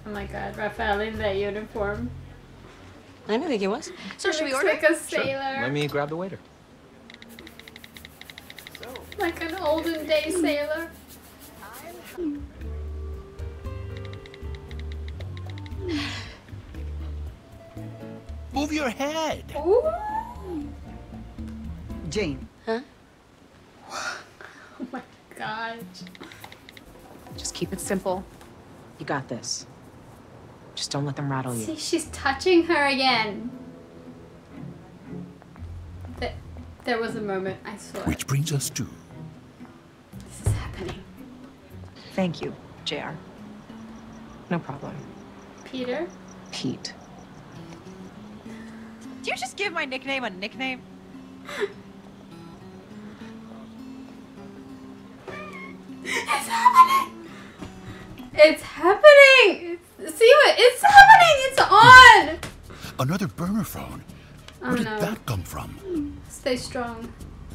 Oh my god, Raphael in that uniform. I didn't think it was. So should we Looks order? like a sailor. Sure. Let me grab the waiter. Like an olden day sailor. Move your head. Ooh. Jane. Huh? Oh my god. Just keep it simple. You got this. Just don't let them rattle you. See, she's touching her again. There was a moment I saw it. Which brings us to... This is happening. Thank you, JR. No problem. Peter? Pete. Do you just give my nickname a nickname? It's happening! It's happening! See what? It's happening! It's on! Another burner phone. Oh Where did no. that come from? Stay strong.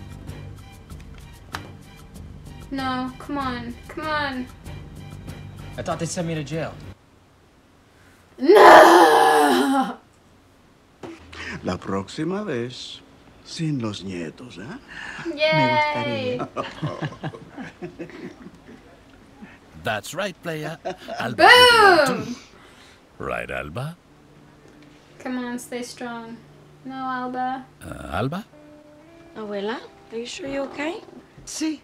No, come on. Come on. I thought they sent me to jail. No! La próxima vez, sin los nietos, ¿eh? Yay! That's right, playa. Alba Boom! too. Right, Alba? Come on, stay strong. No, Alba. Alba? Abuela, are you sure you're okay? Sí.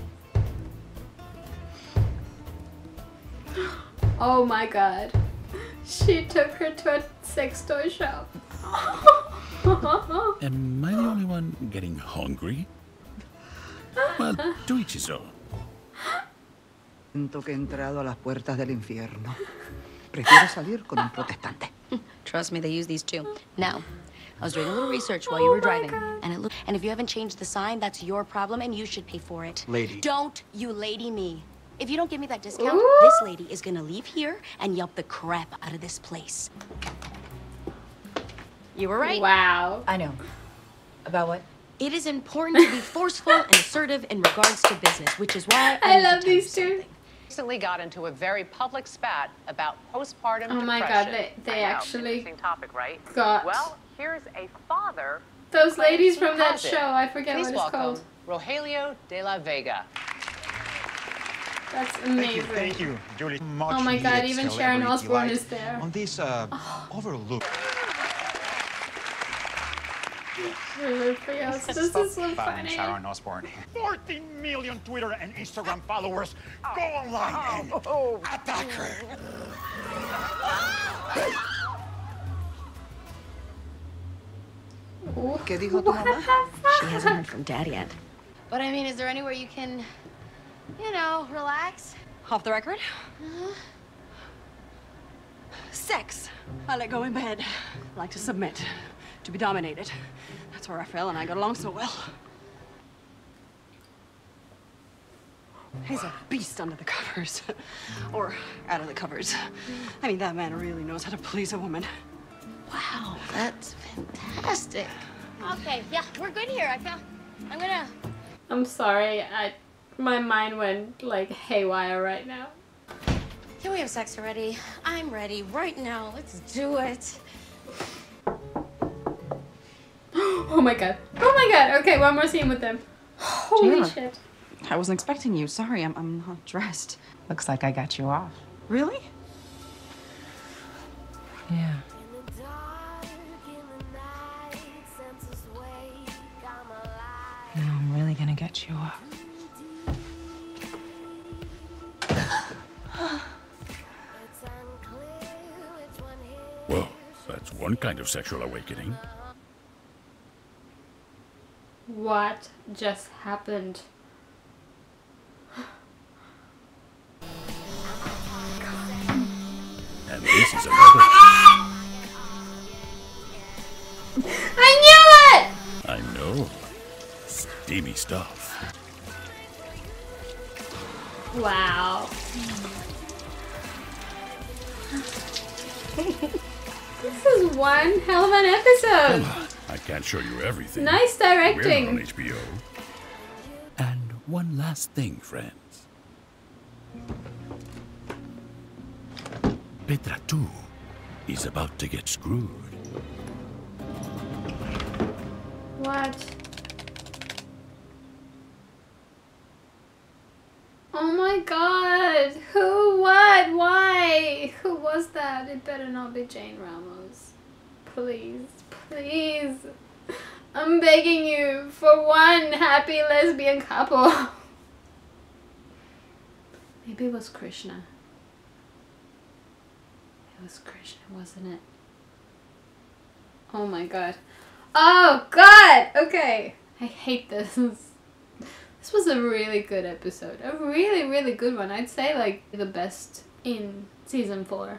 Oh my god. She took her to a sex toy shop. Am I the only one getting hungry? Well, to each his own. Siento que he entrado a las puertas del infierno. Prefiero salir con un protestante. Trust me, they use these too. Now, I was doing a little research while you were driving, and if you haven't changed the sign, that's your problem, and you should pay for it. Lady. Don't you lady me. If you don't give me that discount, Ooh. this lady is gonna leave here and yelp the crap out of this place. You were right. Wow. I know. About what? It is important to be forceful and assertive in regards to business, which is why I need to love tell you these two. something. Recently got into a very public spat about postpartum Oh my depression. god, they I know, actually interesting topic, right? got Well, here's a father. those who claims ladies he from that has it. show. I forget Please what it's welcome called. Rogelio de la Vega. That's amazing. Thank you, Julie. Much Oh my god, needed even Sharon celebrity Osbourne light is there. on this overlooked. This is so funny. Sharon Osbourne. 14 million Twitter and Instagram followers. Go online and attack her. ¿Qué dijo tu mamá? She hasn't heard from Dad yet. But I mean, is there anywhere you can, you know, relax? Off the record? Sex. I let go in bed. I like to submit, to be dominated. That's where Raphael and I got along so well. He's a beast under the covers. Or out of the covers. I mean, that man really knows how to please a woman. Wow, that's fantastic. Okay, yeah, we're good here. I'm sorry. My mind went like haywire right now. Can we have sex already? I'm ready right now. Let's do it. Oh my god. Oh my god. Okay, one more scene with them. Holy Jayla. shit. I wasn't expecting you. Sorry, I'm not dressed. Looks like I got you off. Really? Yeah. Now I'm really gonna get you off. Well, that's one kind of sexual awakening. What just happened? And this is another. I knew it! I know. Steamy stuff. Wow. This is one hell of an episode. Come on, I can't show you everything. Nice We're directing. not on HBO. And one last thing, friends. Petra, too, is about to get screwed. What? Oh my god! Who? What? Why? Who was that? It better not be Jane Ramos. Please, please. I'm begging you for one happy lesbian couple. Maybe it was Krishna. It was Krishna, wasn't it? Oh my god. Oh god! Okay. I hate this. This was a really good episode. A really, really good one. I'd say like the best in season 4.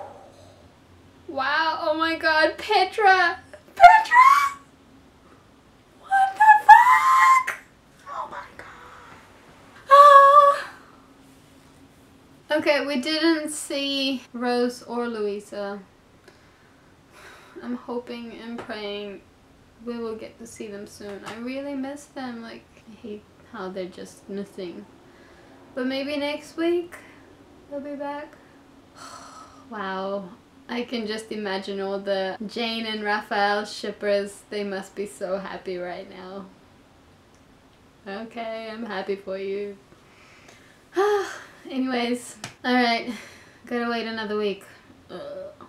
Wow, oh my god, Petra! Petra! What the fuck? Oh my god. Ah. Okay, we didn't see Rose or Louisa. I'm hoping and praying we will get to see them soon. I really miss them. Like, I hate how they're just nothing. But maybe next week they'll be back. Wow. I can just imagine all the Jane and Raphael shippers. They must be so happy right now. Okay, I'm happy for you. Anyways, alright. Gotta wait another week. Ugh.